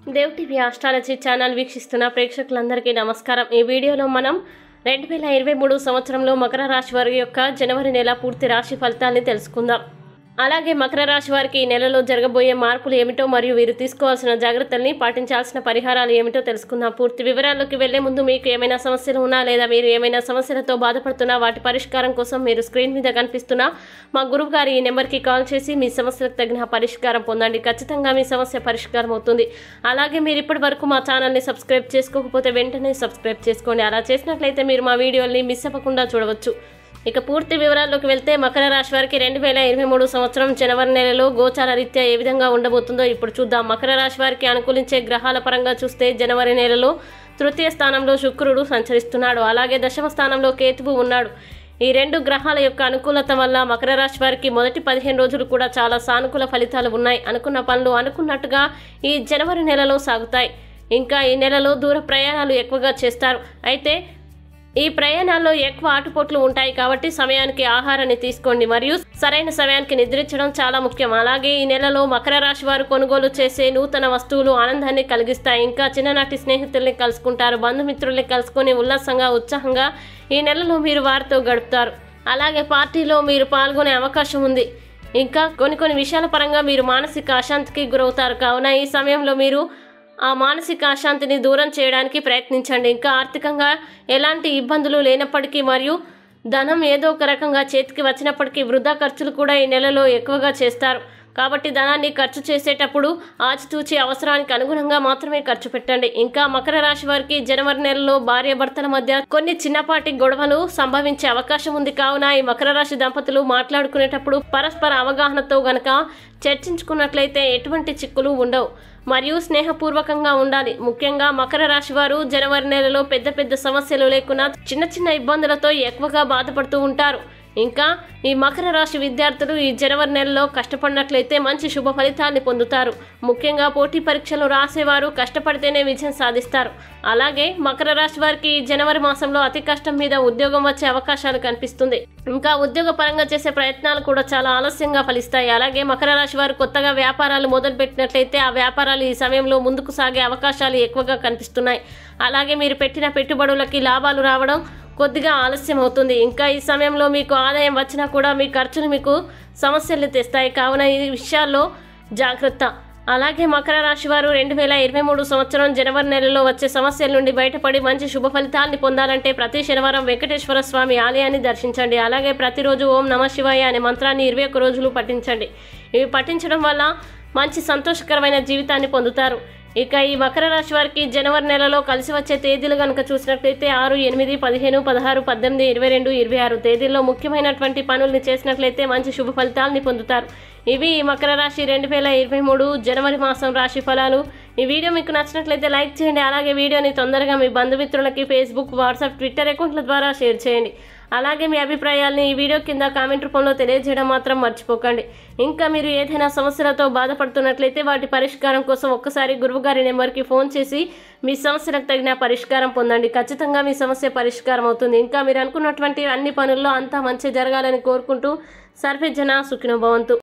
Dev TV astrology channel వీక్షిస్తున్న ప్రేక్షకులందరికీ నమస్కారం। ఈ వీడియోలో మనం 2023 సంవత్సరంలో మకర రాశి వారి యొక్క జనవరి నెల పూర్తి రాశి ఫలితాలను తెలుసుకుందాం। అలాగే మకర రాశి వారికి ఈ నెలలో జరగబోయే మార్పులు ఏమిటో మరియు వీరు తీసుకోవాల్సిన జాగ్రత్తల్ని పాటించాల్సిన పరిహారాలు ఏమిటో తెలుసుకుందాం। పూర్తి వివరాల్లోకి వెళ్లే ముందు మీకు ఏమైనా సమస్యలు ఉన్నా లేదా మీరు ఏమైనా సమస్యలతో బాధపడుతున్నా వాటి పరిష్కారం కోసం మీరు స్క్రీన్ మీద కనిపిస్తున్న మా గురువు గారి ఈ నెంబర్కి కాల్ చేసి మీ సమస్యలకు తగిన పరిష్కారం పొందండి। ఖచ్చితంగా మీ సమస్య పరిష్కారం అవుతుంది। అలాగే మీరు ఇప్పటి వరకు మా ఛానల్ని సబ్స్క్రైబ్ చేసుకోకపోతే వెంటనే సబ్స్క్రైబ్ చేసుకోండి। అలా చేసినట్లయితే మీరు మా వీడియోల్ని మిస్ అవ్వకుండా చూడవచ్చు। ఇక పూర్తి వివరాల్లోకి వెళ్తే మకర రాశి వారికి 2023 సంవత్సరం జనవరి నెలలో గోచార రీత్యా ఏ విధంగా ఉండబోతుందో ఇప్పుడు చూద్దాం। మకర రాశి వారికి అనుకూలించే గ్రహాల పరంగా చూస్తే జనవరి నెలలో తృతీయ స్థానంలో శుక్రుడు సంచరిస్తున్నాడు, అలాగే దశమ స్థానంలో కేతువు ఉన్నాడు। ఈ రెండు గ్రహాల యొక్క అనుకూలత వల్ల మకర రాశి వారికి మొదటి 15 రోజులు కూడా చాలా సానుకూల ఫలితాలు ఉన్నాయి। అనుకున్న పనులు అనుకున్నట్టుగా ఈ జనవరి నెలలో సాగుతాయి। ఇంకా ఈ నెలలో దూర ప్రయాణాలు ఎక్కువగా చేస్తారు। అయితే ఈ ప్రయాణాల్లో ఎక్కువ ఆటుపోట్లు ఉంటాయి కాబట్టి సమయానికి ఆహారాన్ని తీసుకోండి మరియు సరైన సమయానికి నిద్రించడం చాలా ముఖ్యం। అలాగే ఈ నెలలో మకర రాశి వారు కొనుగోలు చేసే నూతన వస్తువులు ఆనందాన్ని కలిగిస్తాయి। ఇంకా చిన్ననాటి స్నేహితుల్ని కలుసుకుంటారు, బంధుమిత్రుల్ని కలుసుకొని ఉల్లాసంగా ఉత్సాహంగా ఈ నెలలో మీరు వారితో గడుపుతారు। అలాగే పార్టీలో మీరు పాల్గొనే అవకాశం ఉంది। ఇంకా కొన్ని విషయాల పరంగా మీరు మానసిక అశాంతికి గురవుతారు, కావున ఈ సమయంలో మీరు ఆ మానసిక అశాంతిని దూరం చేయడానికి ప్రయత్నించండి। ఇంకా ఆర్థికంగా ఎలాంటి ఇబ్బందులు లేనప్పటికీ మరియు ధనం ఏదో ఒక రకంగా చేతికి వచ్చినప్పటికీ వృధా ఖర్చులు కూడా ఈ నెలలో ఎక్కువగా చేస్తారు, కాబట్టి ధనాన్ని ఖర్చు చేసేటప్పుడు ఆచితూచి అవసరానికి అనుగుణంగా మాత్రమే ఖర్చు పెట్టండి। ఇంకా మకర రాశి వారికి జనవరి నెలలో భార్యాభర్తల మధ్య కొన్ని చిన్నపాటి గొడవలు సంభవించే అవకాశం ఉంది, కావున ఈ మకర రాశి దంపతులు మాట్లాడుకునేటప్పుడు పరస్పర అవగాహనతో గనక చర్చించుకున్నట్లయితే ఎటువంటి చిక్కులు ఉండవు మరియు స్నేహపూర్వకంగా ఉండాలి। ముఖ్యంగా మకర రాశి వారు జనవరి నెలలో పెద్ద సమస్యలు లేకున్నా చిన్న ఇబ్బందులతో ఎక్కువగా బాధపడుతూ ఉంటారు। ఇంకా ఈ మకర రాశి విద్యార్థులు ఈ జనవరి నెలలో కష్టపడినట్లయితే మంచి శుభ ఫలితాన్ని పొందుతారు। ముఖ్యంగా పోటీ పరీక్షలు రాసేవారు కష్టపడితేనే విజయం సాధిస్తారు। అలాగే మకర రాశి వారికి ఈ జనవరి మాసంలో అతి కష్టం మీద ఉద్యోగం వచ్చే అవకాశాలు కనిపిస్తుంది। ఇంకా ఉద్యోగ పరంగా చేసే ప్రయత్నాలు కూడా చాలా ఆలస్యంగా ఫలిస్తాయి। అలాగే మకర రాశి వారు కొత్తగా వ్యాపారాలు మొదలు పెట్టినట్లయితే ఆ వ్యాపారాలు ఈ సమయంలో ముందుకు సాగే అవకాశాలు ఎక్కువగా కనిపిస్తున్నాయి। అలాగే మీరు పెట్టిన పెట్టుబడులకి లాభాలు రావడం కొద్దిగా ఆలస్యం అవుతుంది। ఇంకా ఈ సమయంలో మీకు ఆదాయం వచ్చినా కూడా మీ ఖర్చులు మీకు సమస్యలు తెస్తాయి, కావున ఈ విషయాల్లో జాగ్రత్త। అలాగే మకర రాశి వారు 2023 సంవత్సరం జనవరి నెలలో వచ్చే సమస్యల నుండి బయటపడి మంచి శుభ ఫలితాన్ని పొందాలంటే ప్రతి శనివారం వెంకటేశ్వర స్వామి ఆలయాన్ని దర్శించండి। అలాగే ప్రతిరోజు ఓం నమ శివాయ అనే మంత్రాన్ని 21 రోజులు పఠించండి। ఇవి పఠించడం వల్ల మంచి సంతోషకరమైన జీవితాన్ని పొందుతారు। ఇక ఈ మకర రాశి వారికి జనవరి నెలలో కలిసి వచ్చే తేదీలు కనుక చూసినట్లయితే 6, 8, 15, 16, 18, 22, 26 తేదీల్లో ముఖ్యమైనటువంటి పనుల్ని చేసినట్లయితే మంచి శుభ ఫలితాలని పొందుతారు। ఇవి ఈ మకర రాశి 2023 జనవరి మాసం రాశి ఫలాలు। ఈ వీడియో మీకు నచ్చినట్లయితే లైక్ చేయండి, అలాగే వీడియోని తొందరగా మీ బంధుమిత్రులకి ఫేస్బుక్, వాట్సాప్, ట్విట్టర్ అకౌంట్ల ద్వారా షేర్ చేయండి। అలాగే మీ అభిప్రాయాల్ని ఈ వీడియో కింద కామెంట్ రూపంలో తెలియజేయడం మాత్రం మర్చిపోకండి। ఇంకా మీరు ఏదైనా సమస్యలతో బాధపడుతున్నట్లయితే వాటి పరిష్కారం కోసం ఒక్కసారి గురువుగారి నెంబర్కి ఫోన్ చేసి మీ సమస్యలకు తగిన పరిష్కారం పొందండి। ఖచ్చితంగా మీ సమస్య పరిష్కారం అవుతుంది। ఇంకా మీరు అనుకున్నటువంటి అన్ని పనుల్లో అంతా మంచి జరగాలని కోరుకుంటూ సర్వే జన సుఖినో భవంతు।